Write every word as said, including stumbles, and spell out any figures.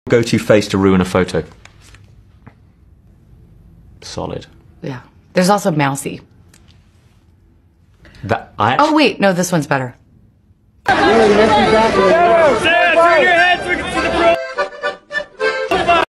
Go-to face to ruin a photo. Solid. Yeah. There's also mousy. That I. Actually, oh wait, no, this one's better. Really, that's exactly